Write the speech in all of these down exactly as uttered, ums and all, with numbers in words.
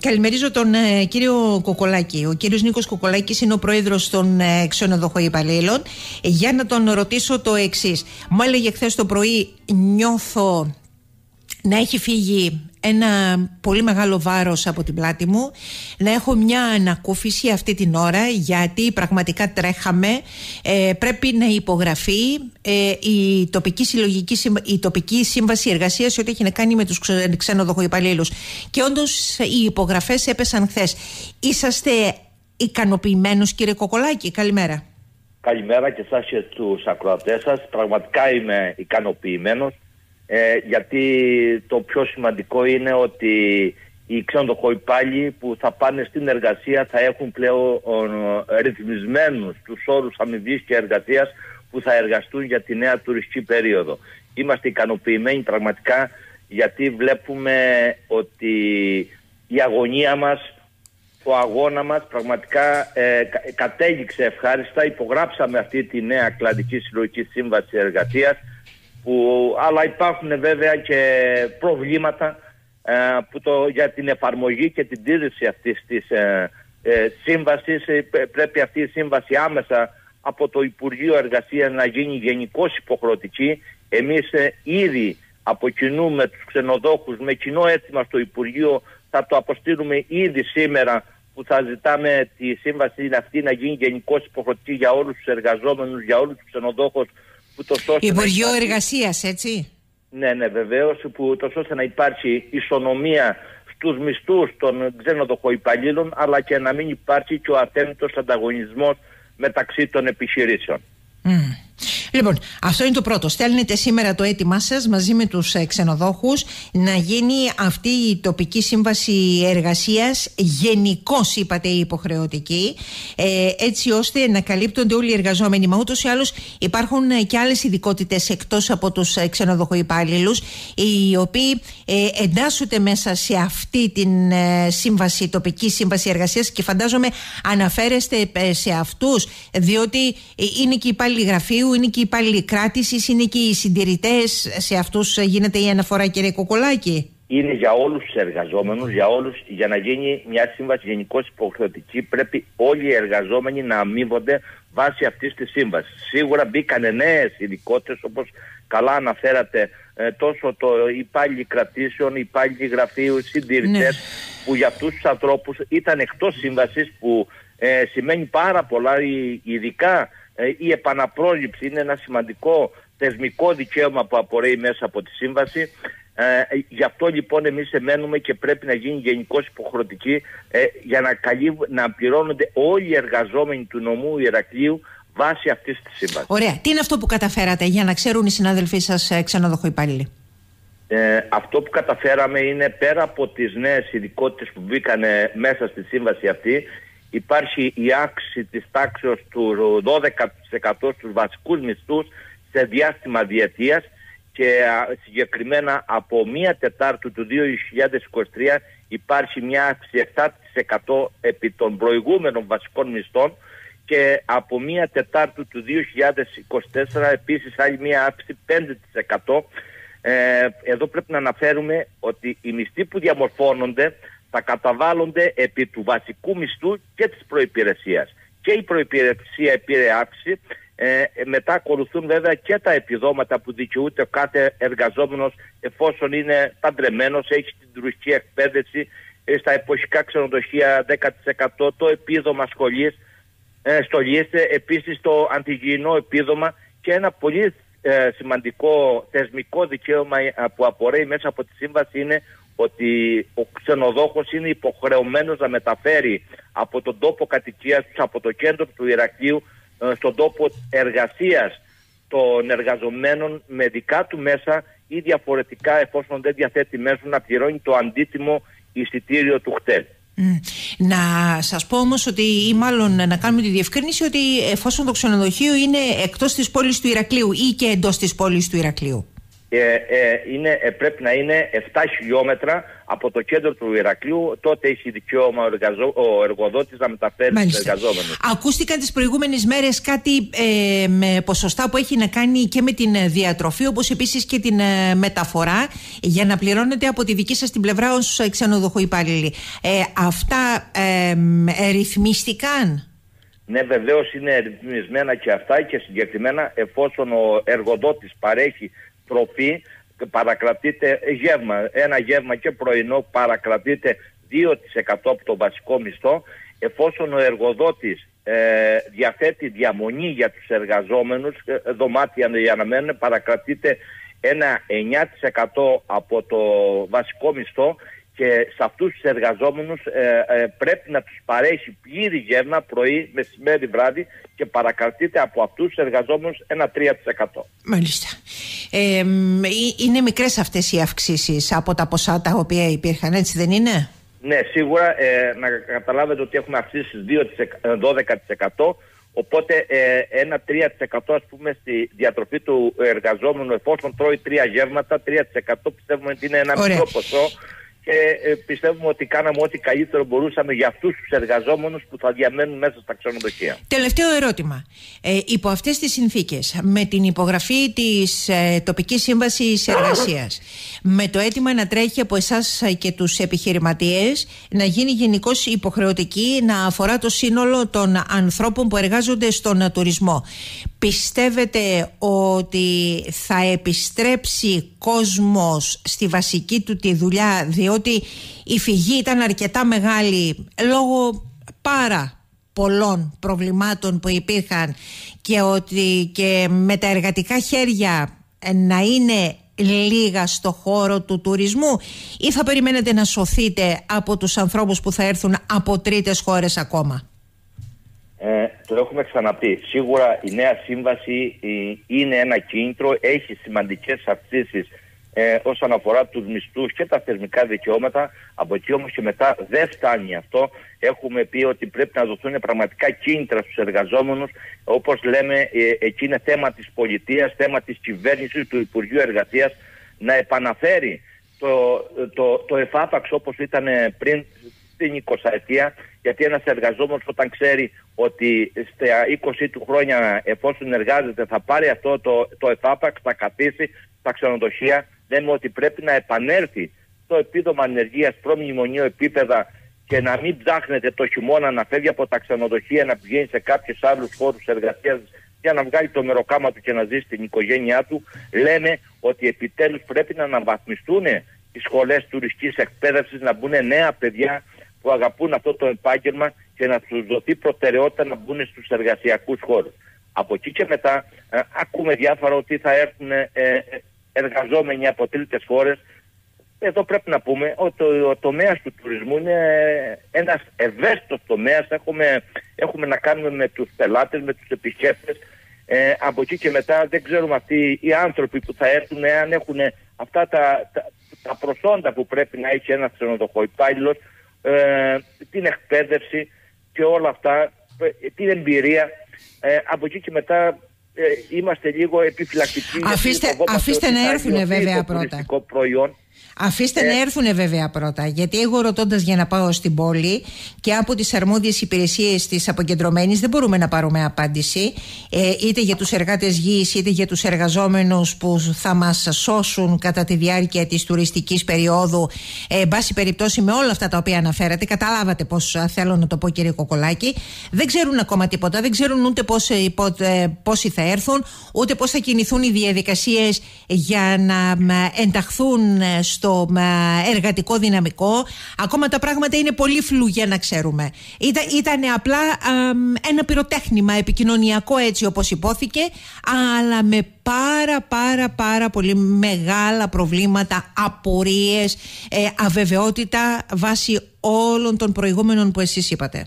καλημερίζω τον ε, κύριο Κοκολάκη. Ο κύριος Νίκος Κοκολάκης είναι ο πρόεδρος των ε, ξενοδοχοϊπαλλήλων. Για να τον ρωτήσω το εξής. Μου έλεγε χθες το πρωί, νιώθω να έχει φύγει ένα πολύ μεγάλο βάρος από την πλάτη μου, να έχω μια ανακούφιση αυτή την ώρα, γιατί πραγματικά τρέχαμε, ε, πρέπει να υπογραφεί ε, η, τοπική συλλογική, η τοπική σύμβαση εργασίας ό,τι έχει να κάνει με τους ξενοδοχοϊπαλλήλους. Και όντως οι υπογραφές έπεσαν χθες. Είσαστε ικανοποιημένος, κύριε Κοκολάκη? Καλημέρα. Καλημέρα και εσάς και τους ακροατές σας. Πραγματικά είμαι ικανοποιημένος. Ε, γιατί το πιο σημαντικό είναι ότι οι ξενοδοχοϊπάλληλοι που θα πάνε στην εργασία θα έχουν πλέον ε, ρυθμισμένους τους όρους αμοιβής και εργασίας που θα εργαστούν για τη νέα τουριστική περίοδο. Είμαστε ικανοποιημένοι πραγματικά, γιατί βλέπουμε ότι η αγωνία μας, το αγώνα μας πραγματικά ε, κα, κατέληξε ευχάριστα. Υπογράψαμε αυτή τη νέα κλαδική συλλογική σύμβαση εργασίας, που, αλλά υπάρχουν βέβαια και προβλήματα ε, που το, για την εφαρμογή και την τήρηση αυτής της ε, ε, σύμβασης. Ε, πρέπει αυτή η σύμβαση άμεσα από το Υπουργείο Εργασίας να γίνει γενικώς υποχρεωτική. Εμείς ε, ήδη από κοινού με τους ξενοδόχους, με κοινό αίτημα στο Υπουργείο, θα το αποστείλουμε ήδη σήμερα, που θα ζητάμε τη σύμβαση αυτή να γίνει γενικώς υποχρεωτική για όλους τους εργαζόμενους, για όλους τους ξενοδόχους. Υπουργείο Εργασίας, έτσι? Ναι, ναι, βεβαίως, που τόσο ώστε να υπάρξει ισονομία στους μισθούς των ξενοδοχοϊπαλλήλων, αλλά και να μην υπάρχει και ο αθέμητος ανταγωνισμός μεταξύ των επιχειρήσεων. Mm. Λοιπόν, αυτό είναι το πρώτο. Στέλνετε σήμερα το αίτημά σας μαζί με τους ξενοδόχους να γίνει αυτή η τοπική σύμβαση εργασίας γενικώς, είπατε, υποχρεωτική, ε, έτσι ώστε να καλύπτονται όλοι οι εργαζόμενοι. Μα ούτως ή άλλως υπάρχουν και άλλες ειδικότητες εκτός από τους ξενοδοχοϊπάλληλους, οι οποίοι ε, εντάσσονται μέσα σε αυτή την ε, σύμβαση, τοπική σύμβαση εργασίας, και φαντάζομαι αναφέρεστε ε, σε αυτούς, διότι ε, είναι και οι υπάλληλοι γραφείου, είναι και οι υπάλληλοι κράτησης, είναι και οι συντηρητές. Σε αυτούς γίνεται η αναφορά, κύριε Κοκολάκη? Είναι για όλους τους εργαζόμενους, για όλους. Για να γίνει μια σύμβαση γενικώς υποχρεωτική, πρέπει όλοι οι εργαζόμενοι να αμείβονται βάσει αυτής της σύμβασης. Σίγουρα μπήκαν νέες ειδικότητες, όπως καλά αναφέρατε, ε, τόσο το υπάλληλοι κρατήσεων, υπάλληλοι γραφείου, συντηρητές, ναι, που για αυτούς τους ανθρώπους ήταν εκτός σύμβασης, που ε, σημαίνει πάρα πολλά, ειδικά η επαναπρόληψη είναι ένα σημαντικό θεσμικό δικαίωμα που απορρέει μέσα από τη σύμβαση. Ε, γι' αυτό λοιπόν εμείς εμένουμε και πρέπει να γίνει γενικώς υποχρεωτική, ε, για να, καλύβ, να πληρώνονται όλοι οι εργαζόμενοι του νομού Ηρακλείου βάσει αυτής της σύμβασης. Ωραία. Τι είναι αυτό που καταφέρατε, για να ξέρουν οι συνάδελφοί σας ξενοδοχοϊπάλληλοι? Ε, αυτό που καταφέραμε είναι, πέρα από τις νέες ειδικότητες που μπήκαν μέσα στη σύμβαση αυτή, υπάρχει η αύξηση της τάξεως του δώδεκα τοις εκατό στους βασικούς μισθούς σε διάστημα διετίας, και α, συγκεκριμένα από μία Τετάρτου του δύο χιλιάδες είκοσι τρία υπάρχει μια αύξηση επτά τοις εκατό επί των προηγούμενων βασικών μισθών, και από μία Τετάρτου του δύο χιλιάδες είκοσι τέσσερα επίσης άλλη μία αύξηση πέντε τοις εκατό. Ε, εδώ πρέπει να αναφέρουμε ότι οι μισθοί που διαμορφώνονται θα καταβάλλονται επί του βασικού μισθού και της προϋπηρεσίας. Και η προϋπηρεσία πήρε αύξηση. Ε, μετά ακολουθούν βέβαια και τα επιδόματα που δικαιούται ο κάθε εργαζόμενος, εφόσον είναι παντρεμένος, έχει την τουριστική εκπαίδευση, ε, στα εποχικά ξενοδοχεία δέκα τοις εκατό, το επίδομα σχολής, ε, στολής, επίσης το αντιγυηνό επίδομα, και ένα πολύ ε, σημαντικό θεσμικό δικαίωμα που απορρέει μέσα από τη σύμβαση είναι ότι ο ξενοδόχος είναι υποχρεωμένος να μεταφέρει από τον τόπο κατοικίας του, από το κέντρο του Ηρακλείου, στον τόπο εργασίας των εργαζομένων με δικά του μέσα, ή διαφορετικά, εφόσον δεν διαθέτει μέσο, να πληρώνει το αντίτιμο εισιτήριο του χτέλ. Mm. Να σας πω όμως ότι, ή μάλλον να κάνουμε τη διευκρίνηση, ότι εφόσον το ξενοδοχείο είναι εκτός της πόλης του Ηρακλείου ή και εντός της πόλης του Ηρακλείου. Ε, ε, είναι, ε, πρέπει να είναι επτά χιλιόμετρα από το κέντρο του Ηρακλείου. Τότε έχει δικαίωμα ο, εργαζό, ο εργοδότης να μεταφέρει τους εργαζόμενους. Ακούστηκαν τις προηγούμενες μέρες κάτι ε, με ποσοστά που έχει να κάνει και με την διατροφή, όπως επίσης και την ε, μεταφορά, για να πληρώνετε από τη δική σας την πλευρά ως ξενοδοχού υπάλληλοι. Ε, αυτά ε, ε, ρυθμίστηκαν? Ναι, βεβαίως είναι ρυθμισμένα και αυτά, και συγκεκριμένα εφόσον ο εργοδότης παρέχει τροφή, παρακρατείται γεύμα, ένα γεύμα και πρωινό παρακρατείται δύο τοις εκατό από το βασικό μισθό. Εφόσον ο εργοδότης ε, διαθέτει διαμονή για τους εργαζόμενους, ε, δωμάτια για να μένουν, παρακρατείται ένα εννιά τοις εκατό από το βασικό μισθό, και σε αυτούς τους εργαζόμενους ε, ε, πρέπει να τους παρέχει πλήρη γεύμα πρωί, μεσημέρι, βράδυ, και παρακρατείται από αυτούς τους εργαζόμενους ένα τρία τοις εκατό. Μάλιστα. Ε, είναι μικρές αυτές οι αυξήσεις από τα ποσά τα οποία υπήρχαν, έτσι δεν είναι? Ναι, σίγουρα. Ε, να καταλάβετε ότι έχουμε αυξήσεις δώδεκα τοις εκατό, οπότε ε, ένα τρία τοις εκατό ας πούμε στη διατροφή του εργαζόμενου, εφόσον τρώει τρία γεύματα, τρία τοις εκατό πιστεύουμε ότι είναι ένα Ωραία. μικρό ποσό. Και ε, πιστεύουμε ότι κάναμε ό,τι καλύτερο μπορούσαμε για αυτούς τους εργαζόμενους που θα διαμένουν μέσα στα ξενοδοχεία. Τελευταίο ερώτημα. Ε, υπό αυτές τις συνθήκες, με την υπογραφή της ε, τοπικής σύμβασης εργασίας, με το αίτημα να τρέχει από εσάς και τους επιχειρηματίες, να γίνει γενικώς υποχρεωτική, να αφορά το σύνολο των ανθρώπων που εργάζονται στον τουρισμό, πιστεύετε ότι θα επιστρέψει κόσμος στη βασική του τη δουλειά, διότι η φυγή ήταν αρκετά μεγάλη λόγω πάρα πολλών προβλημάτων που υπήρχαν, και ότι και με τα εργατικά χέρια να είναι λίγα στο χώρο του τουρισμού, ή θα περιμένετε να σωθείτε από τους ανθρώπους που θα έρθουν από τρίτες χώρες ακόμα? Ε, το έχουμε ξαναπεί. Σίγουρα η νέα σύμβαση ε, είναι ένα κίνητρο, έχει σημαντικές αυξήσεις ε, όσον αφορά τους μισθούς και τα θεσμικά δικαιώματα. Από εκεί όμως και μετά δεν φτάνει αυτό. Έχουμε πει ότι πρέπει να δοθούν πραγματικά κίνητρα στους εργαζόμενους. Όπως λέμε, ε, εκεί είναι θέμα της πολιτείας, θέμα της κυβέρνησης, του Υπουργείου Εργασίας, να επαναφέρει το, το, το εφάπαξ όπως ήταν πριν την εικοσαετία, γιατί ένας εργαζόμενος όταν ξέρει ότι στα είκοσι του χρόνια, εφόσον εργάζεται, θα πάρει αυτό το, το εφάπαξ, θα καθίσει στα ξενοδοχεία, λέμε ότι πρέπει να επανέλθει το επίδομα ανεργίας προμνημονίου επίπεδα, και να μην ψάχνεται το χειμώνα να φεύγει από τα ξενοδοχεία, να πηγαίνει σε κάποιους άλλους χώρους εργασίας για να βγάλει το μεροκάμα του και να ζήσει την οικογένειά του. Λέμε ότι επιτέλους πρέπει να αναβαθμιστούν οι σχολές τουριστικής εκπαίδευσης, να μπουν νέα παιδιά που αγαπούν αυτό το επάγγελμα και να τους δοθεί προτεραιότητα να μπουν στους εργασιακούς χώρους. Από εκεί και μετά ε, ακούμε διάφορα ότι θα έρθουν ε, εργαζόμενοι από τρίτες χώρες. Εδώ πρέπει να πούμε ότι ο, ο τομέας του τουρισμού είναι ένας ευαίσθητος τομέας. Έχουμε, έχουμε να κάνουμε με τους πελάτες, με τους επισκέπτες. Ε, από εκεί και μετά δεν ξέρουμε αυτοί οι άνθρωποι που θα έρθουν αν έχουν αυτά τα, τα, τα προσόντα που πρέπει να έχει ένας ξενοδοχοϊπάλληλος, ε, την εκπαίδευση και όλα αυτά, ε, την εμπειρία. Ε, από εκεί και μετά ε, είμαστε λίγο επιφυλακτικοί. Αφήστε, αφήστε να έρθουν βέβαια πρώτα. Προϊόν. Αφήστε ε... να έρθουν βέβαια πρώτα. Γιατί εγώ ρωτώντας για να πάω στην πόλη και από τις αρμόδιες υπηρεσίες της αποκεντρωμένης δεν μπορούμε να πάρουμε απάντηση, ε, είτε για τους εργάτες γης είτε για τους εργαζόμενους που θα μας σώσουν κατά τη διάρκεια της τουριστικής περίοδου. Ε, εν πάση περιπτώσει, με όλα αυτά τα οποία αναφέρατε, καταλάβατε πώς θέλω να το πω, κύριε Κοκολάκη. Δεν ξέρουν ακόμα τίποτα. Δεν ξέρουν ούτε πόσοι, πόσοι θα έρθουν, ούτε πώς θα κινηθούν οι διαδικασίες για να ενταχθούν στο εργατικό δυναμικό. Ακόμα τα πράγματα είναι πολύ φλού για να ξέρουμε. Ήταν, ήταν απλά α, ένα πυροτέχνημα επικοινωνιακό, έτσι όπως υπόθηκε, αλλά με πάρα πάρα πάρα πολύ μεγάλα προβλήματα, απορίες, ε, αβεβαιότητα βάσει όλων των προηγούμενων που εσείς είπατε.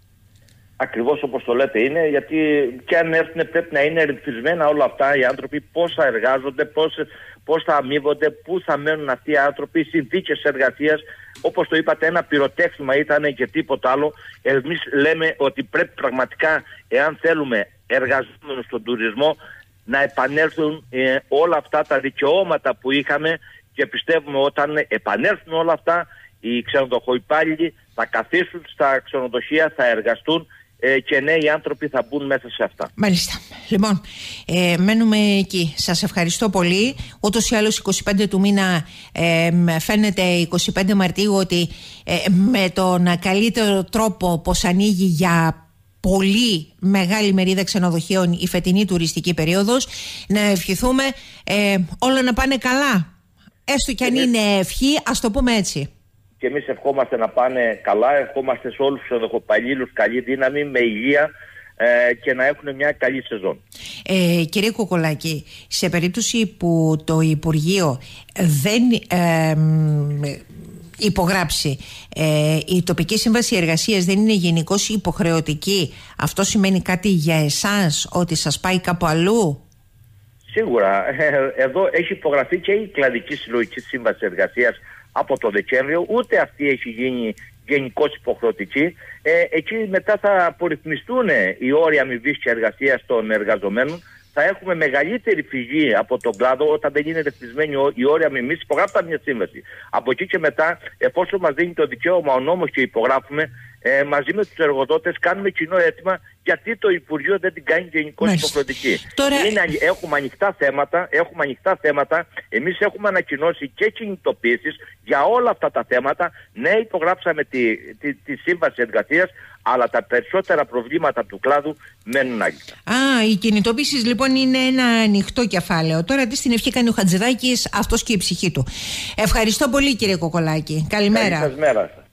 Ακριβώς όπως το λέτε είναι, γιατί και αν έρθουν πρέπει να είναι ρυθμισμένα όλα αυτά, οι άνθρωποι πώς θα εργάζονται, πώς, πώς θα αμείβονται, πού θα μένουν αυτοί οι άνθρωποι, οι συνθήκες εργασίας. Όπως το είπατε, ένα πυροτέχνημα ήταν και τίποτα άλλο. Εμείς λέμε ότι πρέπει πραγματικά, εάν θέλουμε εργαζόμενους στον τουρισμό, να επανέλθουν ε, όλα αυτά τα δικαιώματα που είχαμε, και πιστεύουμε όταν επανέλθουν όλα αυτά οι ξενοδοχοϊπάλληλοι θα καθίσουν στα ξενοδοχεία, θα εργαστούν ε, και νέοι άνθρωποι θα μπουν μέσα σε αυτά. Μάλιστα. Λοιπόν, ε, μένουμε εκεί. Σας ευχαριστώ πολύ. Ούτως ή άλλως είκοσι πέντε του μήνα ε, φαίνεται είκοσι πέντε Μαρτίου ότι ε, με τον καλύτερο τρόπο πως ανοίγει για πολύ μεγάλη μερίδα ξενοδοχείων η φετινή τουριστική περίοδος. Να ευχηθούμε ε, όλα να πάνε καλά. Έστω κι αν είναι ευχή, ας το πούμε έτσι. Και εμείς ευχόμαστε να πάνε καλά, ευχόμαστε σε όλους τους ξενοδοχοϊπαλλήλους καλή δύναμη, με υγεία ε, και να έχουν μια καλή σεζόν. Ε, κύριε Κοκολάκη, σε περίπτωση που το Υπουργείο δεν ε, υπογράψει ε, η τοπική σύμβαση εργασίας, δεν είναι γενικώς υποχρεωτική, αυτό σημαίνει κάτι για εσάς, ότι σας πάει κάπου αλλού? Σίγουρα. Εδώ έχει υπογραφεί και η κλαδική συλλογική σύμβαση εργασίας από το Δεκέμβριο, ούτε αυτή έχει γίνει γενικώς υποχρεωτική. Ε, εκεί μετά θα απορριθμιστούν οι όροι αμοιβής και εργασίας των εργαζομένων. Θα έχουμε μεγαλύτερη φυγή από τον κλάδο όταν δεν είναι ρυθμισμένοι οι όροι αμοιβής. Υπογράφουμε μια σύμβαση. Από εκεί και μετά, εφόσον μας δίνει το δικαίωμα ο νόμος και υπογράφουμε, ε, μαζί με τους εργοδότες κάνουμε κοινό αίτημα, γιατί το Υπουργείο δεν την κάνει γενικώς υποχρεωτική. Τώρα... Είναι, έχουμε ανοιχτά θέματα, έχουμε ανοιχτά θέματα. Εμείς έχουμε ανακοινώσει και κινητοποίησεις για όλα αυτά τα θέματα. Ναι, υπογράψαμε τη, τη, τη σύμβαση εργασίας, αλλά τα περισσότερα προβλήματα του κλάδου μένουν άγγιχτα. Α, οι κινητοποίησεις λοιπόν είναι ένα ανοιχτό κεφάλαιο. Τώρα τι στην ευχή κάνει ο Χατζηδάκης, αυτός και η ψυχή του. Ευχαριστώ πολύ, κύριε Κοκολάκη. Καλημέρα. Καλή σας μέρα.